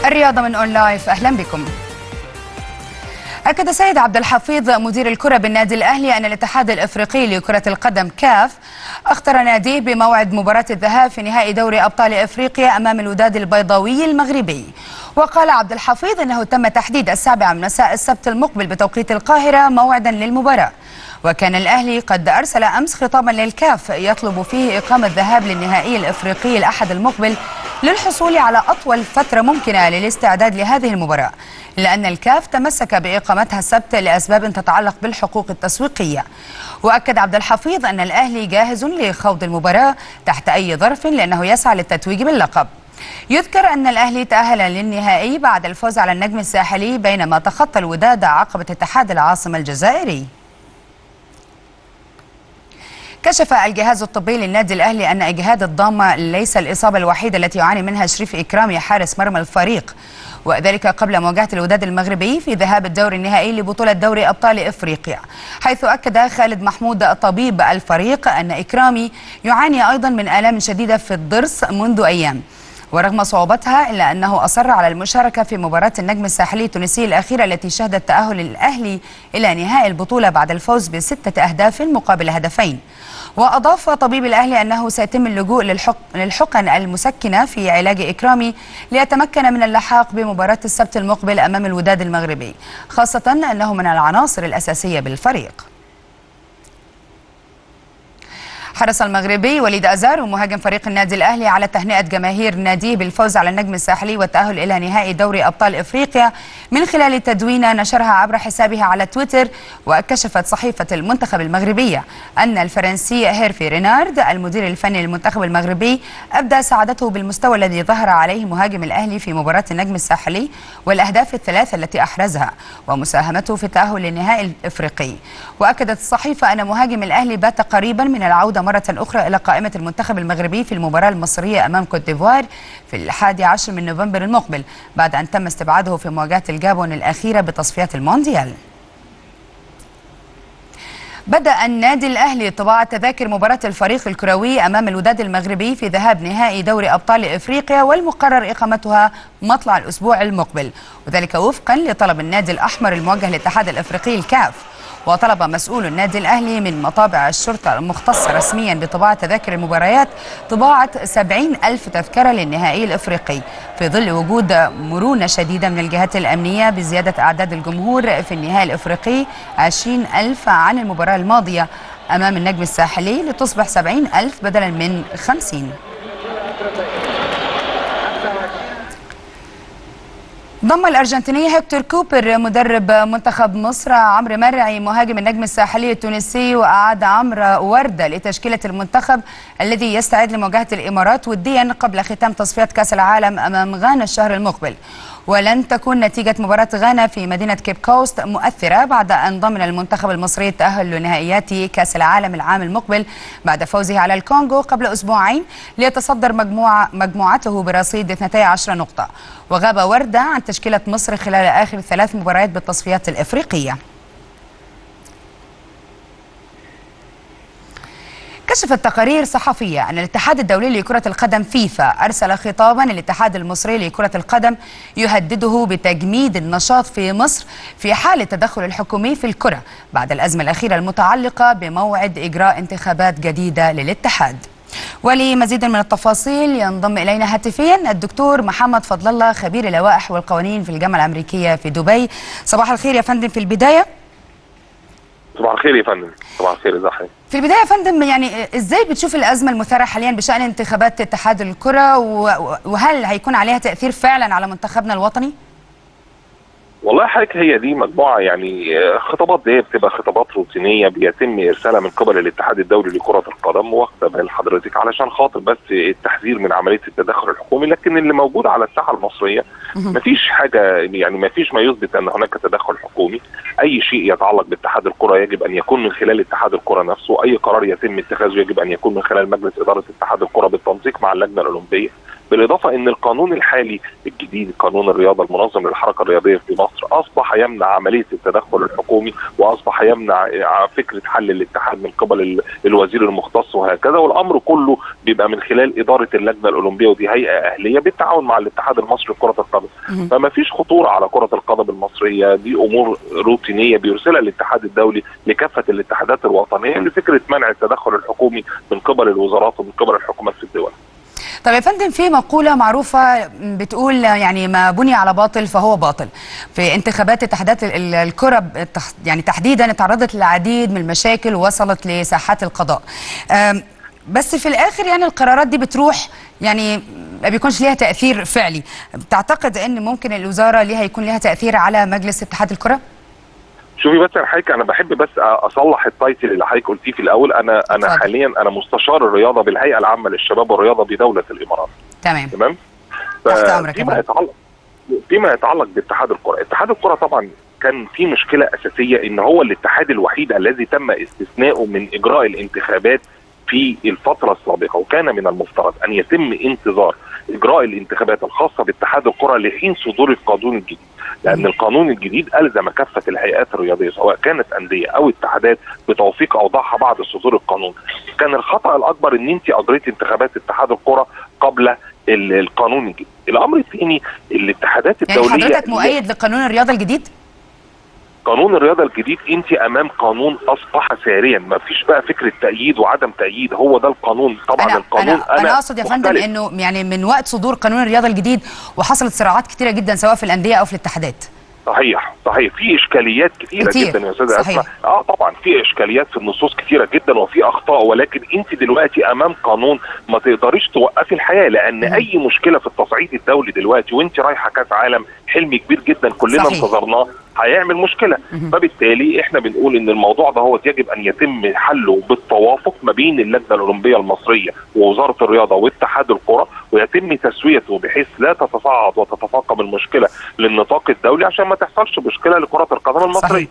الرياضة من أون لايف، أهلا بكم. أكد سيد عبد الحفيظ مدير الكرة بالنادي الأهلي أن الاتحاد الإفريقي لكرة القدم كاف اختار ناديه بموعد مباراة الذهاب في نهائي دوري أبطال إفريقيا أمام الوداد البيضاوي المغربي. وقال عبد الحفيظ أنه تم تحديد 7 مساء السبت المقبل بتوقيت القاهرة موعدا للمباراة. وكان الأهلي قد أرسل أمس خطابا للكاف يطلب فيه إقامة الذهاب للنهائي الإفريقي الأحد المقبل للحصول على أطول فترة ممكنة للاستعداد لهذه المباراة، لأن الكاف تمسك بإقامتها السبت لأسباب تتعلق بالحقوق التسويقية. وأكد عبد الحفيظ أن الأهلي جاهز لخوض المباراة تحت أي ظرف لأنه يسعى للتتويج باللقب. يذكر أن الأهلي تأهل للنهائي بعد الفوز على النجم الساحلي بينما تخطى الوداد عقبة اتحاد العاصمة الجزائري. كشف الجهاز الطبي للنادي الأهلي أن إجهاد الضامة ليس الإصابة الوحيدة التي يعاني منها شريف إكرامي حارس مرمى الفريق، وذلك قبل مواجهة الوداد المغربي في ذهاب الدور النهائي لبطولة دوري أبطال إفريقيا، حيث أكد خالد محمود طبيب الفريق أن إكرامي يعاني أيضا من آلام شديدة في الضرس منذ أيام، ورغم صعوبتها إلا أنه أصر على المشاركة في مباراة النجم الساحلي التونسي الأخيرة التي شهدت تأهل الأهلي إلى نهائي البطولة بعد الفوز ب6 أهداف مقابل هدفين. وأضاف طبيب الأهلي أنه سيتم اللجوء للحقن المسكنة في علاج إكرامي ليتمكن من اللحاق بمباراة السبت المقبل أمام الوداد المغربي، خاصة أنه من العناصر الأساسية بالفريق. حرص المغربي وليد أزارو مهاجم فريق النادي الأهلي على تهنئة جماهير ناديه بالفوز على النجم الساحلي والتأهل إلى نهائي دوري أبطال إفريقيا من خلال تدوينة نشرها عبر حسابه على تويتر. وكشفت صحيفة المنتخب المغربية أن الفرنسي هيرفي رينارد المدير الفني للمنتخب المغربي أبدى سعادته بالمستوى الذي ظهر عليه مهاجم الأهلي في مباراة النجم الساحلي والأهداف الثلاثة التي أحرزها ومساهمته في التأهل للنهائي الإفريقي. وأكدت الصحيفة أن مهاجم الأهلي بات قريبا من العودة مرة أخرى إلى قائمة المنتخب المغربي في المباراة المصرية أمام كوت ديفوار في 11 من نوفمبر المقبل بعد أن تم استبعاده في مواجهة الجابون الأخيرة بتصفيات المونديال. بدأ النادي الأهلي طباعة تذاكر مباراة الفريق الكروي أمام الوداد المغربي في ذهاب نهائي دوري أبطال إفريقيا والمقرر إقامتها مطلع الأسبوع المقبل، وذلك وفقا لطلب النادي الأحمر الموجه للاتحاد الإفريقي الكاف. وطلب مسؤول النادي الأهلي من مطابع الشرطة المختصة رسميا بطباعة تذاكر المباريات طباعة 70,000 تذكرة للنهائي الإفريقي في ظل وجود مرونة شديدة من الجهات الأمنية بزيادة أعداد الجمهور في النهائي الإفريقي 20,000 عن المباراة الماضية أمام النجم الساحلي لتصبح 70,000 بدلا من 50. ضم الأرجنتيني هيكتور كوبر مدرب منتخب مصر عمرو مرعي مهاجم النجم الساحلي التونسي، وأعاد عمرو وردة لتشكيلة المنتخب الذي يستعد لمواجهة الإمارات وديا قبل ختام تصفيات كأس العالم أمام غانا الشهر المقبل. ولن تكون نتيجة مباراة غانا في مدينة كيب كوست مؤثرة بعد أن ضمن المنتخب المصري التأهل لنهائيات كأس العالم العام المقبل بعد فوزه على الكونغو قبل أسبوعين ليتصدر مجموعته برصيد 12 نقطة. وغاب وردة عن تشكيلة مصر خلال آخر 3 مباريات بالتصفيات الإفريقية. كشفت تقارير صحفية أن الاتحاد الدولي لكرة القدم فيفا أرسل خطابا للاتحاد المصري لكرة القدم يهدده بتجميد النشاط في مصر في حال التدخل الحكومي في الكرة بعد الأزمة الأخيرة المتعلقة بموعد إجراء انتخابات جديدة للاتحاد. ولمزيد من التفاصيل ينضم إلينا هاتفيا الدكتور محمد فضل الله خبير اللوائح والقوانين في الجامعة الأمريكية في دبي. صباح الخير يا فندم. في البداية صباح الخير يا فندم. صباح الخير يا زحمة. في البداية يا فندم، يعني ازاي بتشوف الأزمة المثارة حاليا بشأن انتخابات اتحاد الكرة، وهل هيكون عليها تأثير فعلا على منتخبنا الوطني؟ والله حضرتك هي دي مجموعة يعني خطابات دي بتبقى خطابات روتينية بيتم إرسالها من قبل الاتحاد الدولي لكرة القدم، واخده بال حضرتك علشان خاطر بس التحذير من عملية التدخل الحكومي. لكن اللي موجود على الساحة المصرية مفيش حاجة، يعني مفيش ما يثبت أن هناك تدخل حكومي. أي شيء يتعلق باتحاد الكرة يجب أن يكون من خلال اتحاد الكرة نفسه، أي قرار يتم اتخاذه يجب أن يكون من خلال مجلس إدارة اتحاد الكرة بالتنسيق مع اللجنة الأولمبية. بالاضافه ان القانون الحالي الجديد، قانون الرياضه المنظم للحركه الرياضيه في مصر، اصبح يمنع عمليه التدخل الحكومي، واصبح يمنع فكره حل الاتحاد من قبل الوزير المختص وهكذا، والامر كله بيبقى من خلال اداره اللجنه الاولمبيه، ودي هيئه اهليه بالتعاون مع الاتحاد المصري لكره القدم. فما فيش خطوره على كره القدم المصريه، دي امور روتينيه بيرسلها الاتحاد الدولي لكافه الاتحادات الوطنيه لفكره منع التدخل الحكومي من قبل الوزارات ومن قبل الحكومات في الدول. طب يا فندم، في مقولة معروفة بتقول يعني ما بني على باطل فهو باطل. في انتخابات اتحادات الكرة يعني تحديدا تعرضت للعديد من المشاكل ووصلت لساحات القضاء. بس في الآخر يعني القرارات دي بتروح، يعني ما بيكونش ليها تأثير فعلي. تعتقد ان ممكن الوزارة يكون ليها تأثير على مجلس اتحاد الكرة؟ شوفي بس يا حضرتك، انا بحب بس اصلح التايتل اللي حضرتك قلتيه في الاول. انا حاليا انا مستشار الرياضه بالهيئه العامه للشباب والرياضه بدوله الامارات. تمام. تحت امرك. فيما يتعلق باتحاد الكره، اتحاد الكره طبعا كان في مشكله اساسيه ان هو الاتحاد الوحيد الذي تم استثناؤه من اجراء الانتخابات في الفتره السابقه، وكان من المفترض ان يتم انتظار اجراء الانتخابات الخاصه باتحاد الكره لحين صدور القانون الجديد، لان القانون الجديد الزم كافه الهيئات الرياضيه سواء كانت انديه او اتحادات بتوثيق اوضاعها بعد صدور القانون. كان الخطا الاكبر ان انت اجريت انتخابات اتحاد الكره قبل القانون الجديد. الامر الثاني، الاتحادات الدوليه، يعني حضرتك مؤيد لقانون الرياضه الجديد؟ قانون الرياضه الجديد انت امام قانون اصبح ساريا، ما فيش بقى فكره تأييد وعدم تأييد، هو ده القانون. طبعا القانون انا اقصد يا فندم انه يعني من وقت صدور قانون الرياضه الجديد وحصلت صراعات كتيره جدا سواء في الانديه او في الاتحادات. صحيح في اشكاليات كتيره جدا يا استاذه اسماء. طبعا في اشكاليات في النصوص كتيره جدا وفي اخطاء، ولكن انت دلوقتي امام قانون ما تقدريش توقفي الحياه، لان اي مشكله في التصعيد الدولي دلوقتي وانت رايحه كاس عالم، حلم كبير جدا كلنا انتظرناه، هيعمل مشكله. فبالتالي احنا بنقول ان الموضوع ده هو يجب ان يتم حله بالتوافق ما بين اللجنه الاولمبيه المصريه ووزاره الرياضه واتحاد الكره، ويتم تسويته بحيث لا تتصاعد وتتفاقم المشكله للنطاق الدولي عشان ما تحصلش مشكله لكره القدم المصريه.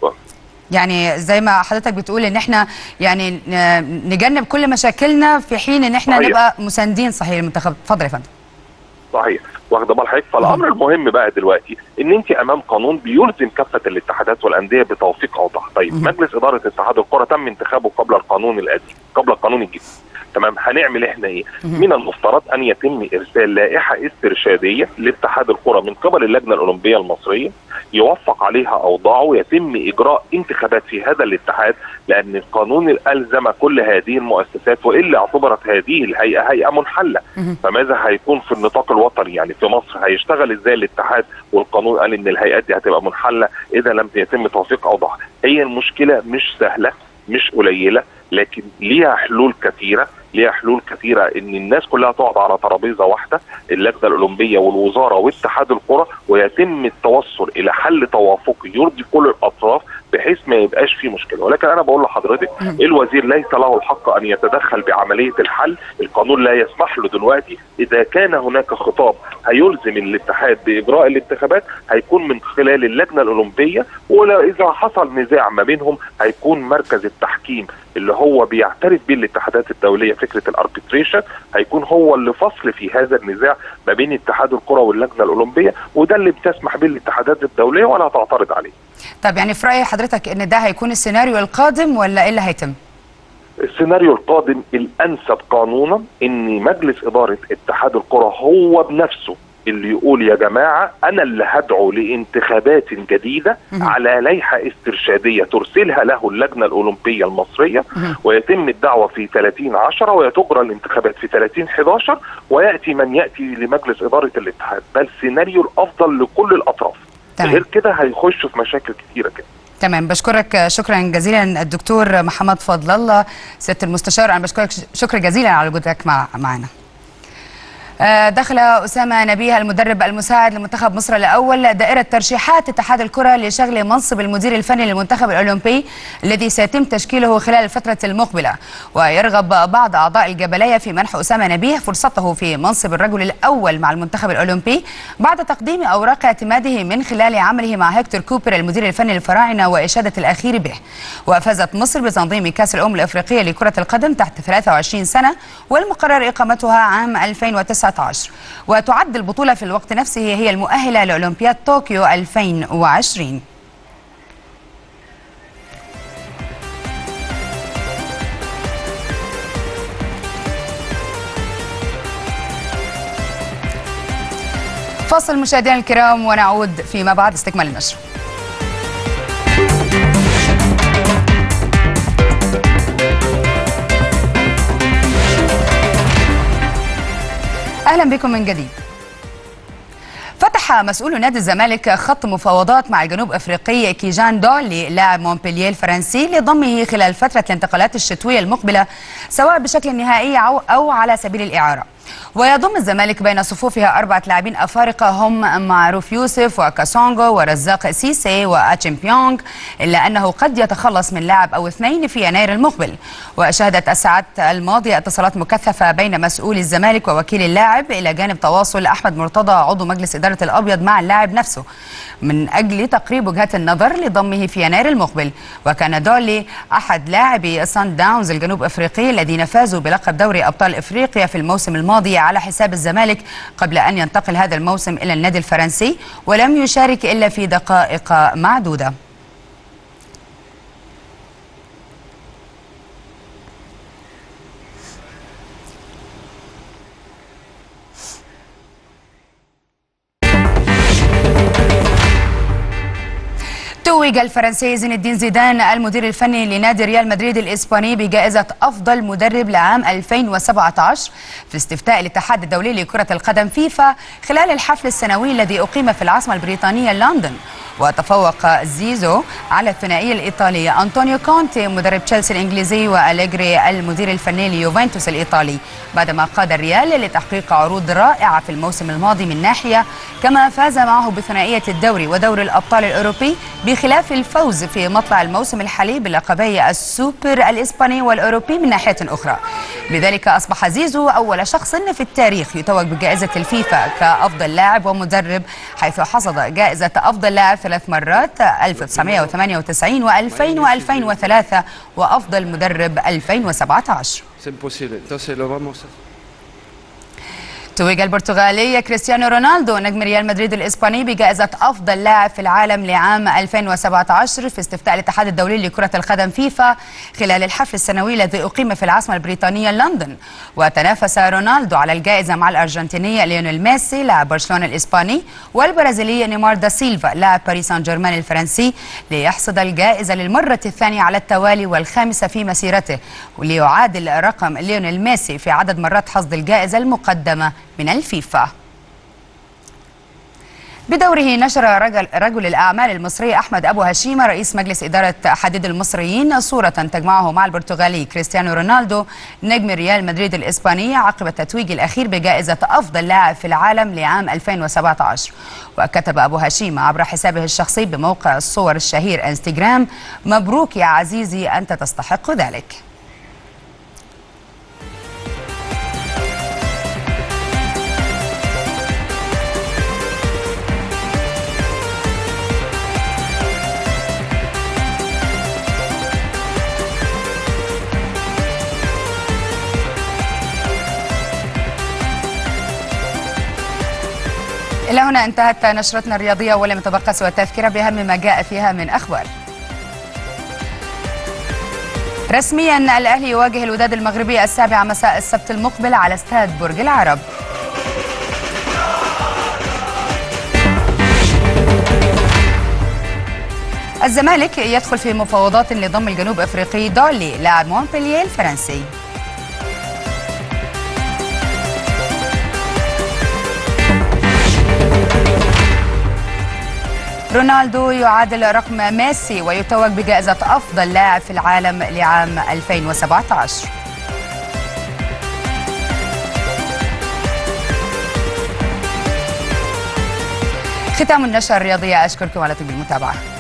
يعني زي ما حضرتك بتقول ان احنا يعني نجنب كل مشاكلنا في حين ان احنا نبقى مساندين صحيح للمنتخب. اتفضل يا فندم. صحيح، واخده بال حضرتك. فالامر المهم بقى دلوقتي ان انت امام قانون بيلزم كافه الاتحادات والانديه بتوثيق اوضاعها. طيب مجلس اداره اتحاد الكره تم انتخابه قبل القانون القديم، قبل القانون الجديد. تمام، هنعمل احنا ايه؟ من المفترض ان يتم ارسال لائحه استرشاديه لاتحاد الكره من قبل اللجنه الاولمبيه المصريه يوفق عليها اوضاعه ويتم اجراء انتخابات في هذا الاتحاد، لان القانون الزم كل هذه المؤسسات، والا اعتبرت هذه الهيئه هيئه منحله. فماذا هيكون في النطاق الوطني؟ يعني في مصر هيشتغل ازاي الاتحاد والقانون قال ان الهيئات دي هتبقى منحله اذا لم يتم توثيق اوضاعها؟ هي المشكله مش سهله مش قليله، لكن ليها حلول كثيره، ان الناس كلها تقعد على ترابيزه واحده، اللجنه الاولمبيه والوزاره واتحاد الكره، ويتم التوصل الى حل توافقي يرضي كل الاطراف بحيث ما يبقاش في مشكله. ولكن انا بقول لحضرتك الوزير ليس له الحق ان يتدخل بعمليه الحل، القانون لا يسمح له دلوقتي. اذا كان هناك خطاب هيلزم الاتحاد باجراء الانتخابات هيكون من خلال اللجنه الاولمبيه، ولا اذا حصل نزاع ما بينهم هيكون مركز التحكيم اللي هو بيعترف به الاتحادات الدوليه، فكره الاربيتريشن، هيكون هو اللي فصل في هذا النزاع ما بين اتحاد الكره واللجنه الاولمبيه، وده اللي بتسمح به الاتحادات الدوليه ولا تعترض عليه. طب يعني في راي حضرتك ان ده هيكون السيناريو القادم ولا ايه اللي هيتم؟ السيناريو القادم الانسب قانونا ان مجلس اداره اتحاد الكره هو بنفسه اللي يقول يا جماعه انا اللي هدعو لانتخابات جديده على لائحه استرشاديه ترسلها له اللجنه الاولمبيه المصريه، ويتم الدعوه في 30/10 وتجرى الانتخابات في 30/11 وياتي من ياتي لمجلس اداره الاتحاد. ده السيناريو الافضل لكل الاطراف. غير كده هيخشوا في مشاكل كثيره كده. تمام، بشكرك شكرا جزيلا الدكتور محمد فضل الله سياده المستشار. انا بشكرك شكرا جزيلا على وجودك معنا. دخل أسامة نبيه المدرب المساعد لمنتخب مصر الأول دائرة ترشيحات اتحاد الكرة لشغل منصب المدير الفني للمنتخب الأولمبي الذي سيتم تشكيله خلال الفترة المقبلة. ويرغب بعض أعضاء الجبلية في منح أسامة نبيه فرصته في منصب الرجل الأول مع المنتخب الأولمبي بعد تقديم أوراق اعتماده من خلال عمله مع هيكتور كوبر المدير الفني للفراعنة وإشادة الأخير به. وفازت مصر بتنظيم كأس الأمم الأفريقية لكرة القدم تحت 23 سنة والمقرر إقامتها عام 2009 2019. وتعد البطولة في الوقت نفسه هي المؤهلة لأولمبياد طوكيو 2020. فاصل مشاهدينا الكرام ونعود فيما بعد استكمال النشر. أهلا بكم من جديد. فتح مسؤول نادي الزمالك خط مفاوضات مع الجنوب افريقي كيجان دولي لاعب مونبلييه الفرنسي لضمه خلال فترة الانتقالات الشتوية المقبلة سواء بشكل نهائي أو على سبيل الإعارة. ويضم الزمالك بين صفوفها 4 لاعبين أفارقة هم معروف يوسف وكاسونغو ورزاق سيسي وأتشيمبيونغ، إلا أنه قد يتخلص من لاعب أو 2 في يناير المقبل. وشهدت الساعات الماضية اتصالات مكثفة بين مسؤولي الزمالك ووكيل اللاعب إلى جانب تواصل أحمد مرتضى عضو مجلس إدارة الأبيض مع اللاعب نفسه من أجل تقريب وجهات النظر لضمه في يناير المقبل. وكان دولي أحد لاعبي سان داونز الجنوب أفريقي الذين فازوا بلقب دوري أبطال إفريقيا في الموسم الماضي على حساب الزمالك قبل أن ينتقل هذا الموسم إلى النادي الفرنسي، ولم يشارك إلا في دقائق معدودة. توج الفرنسي زين الدين زيدان المدير الفني لنادي ريال مدريد الإسباني بجائزة أفضل مدرب لعام 2017 في استفتاء الاتحاد الدولي لكرة القدم فيفا خلال الحفل السنوي الذي أقيم في العاصمة البريطانية لندن. وتفوق زيزو على الثنائي الإيطالي أنطونيو كونتي مدرب تشيلسي الإنجليزي وأليجري المدير الفني ليوفنتوس الإيطالي، بعدما قاد الريال لتحقيق عروض رائعة في الموسم الماضي من ناحية، كما فاز معه بثنائية الدوري ودوري الأبطال الأوروبي، بخلاف الفوز في مطلع الموسم الحالي بلقبي السوبر الإسباني والأوروبي من ناحية أخرى. بذلك أصبح زيزو أول شخص في التاريخ يتوج بجائزة الفيفا كأفضل لاعب ومدرب، حيث حصد جائزة أفضل لاعب 3 مرات 1998 و2000 و2003 وأفضل مدرب 2017. توج البرتغالي كريستيانو رونالدو نجم ريال مدريد الإسباني بجائزة أفضل لاعب في العالم لعام 2017 في استفتاء الاتحاد الدولي لكرة القدم فيفا خلال الحفل السنوي الذي أقيم في العاصمة البريطانية لندن. وتنافس رونالدو على الجائزة مع الأرجنتيني ليونيل ميسي لاعب برشلونة الإسباني والبرازيلي نيمار دا سيلفا لاعب باريس سان جيرمان الفرنسي ليحصد الجائزة للمرة الثانية على التوالي والخامسة في مسيرته، وليعادل رقم ليونيل ميسي في عدد مرات حصد الجائزة المقدمة من الفيفا. بدوره نشر رجل الأعمال المصري أحمد أبو هشيمة رئيس مجلس إدارة حديد المصريين صورة تجمعه مع البرتغالي كريستيانو رونالدو نجم ريال مدريد الإسباني عقب التتويج الأخير بجائزة أفضل لاعب في العالم لعام 2017. وكتب أبو هشيمة عبر حسابه الشخصي بموقع الصور الشهير انستغرام: مبروك يا عزيزي، أنت تستحق ذلك. إلى هنا انتهت نشرتنا الرياضية، ولم يتبقى سوى التذكرة بأهم ما جاء فيها من أخبار. رسميا الأهلي يواجه الوداد المغربي 7 مساء السبت المقبل على استاد برج العرب. الزمالك يدخل في مفاوضات لضم الجنوب افريقي دولي لاعب مونبلييه الفرنسي. رونالدو يعادل رقم ميسي ويتوج بجائزة أفضل لاعب في العالم لعام 2017. ختام النشرة الرياضية، أشكركم على طيب المتابعة.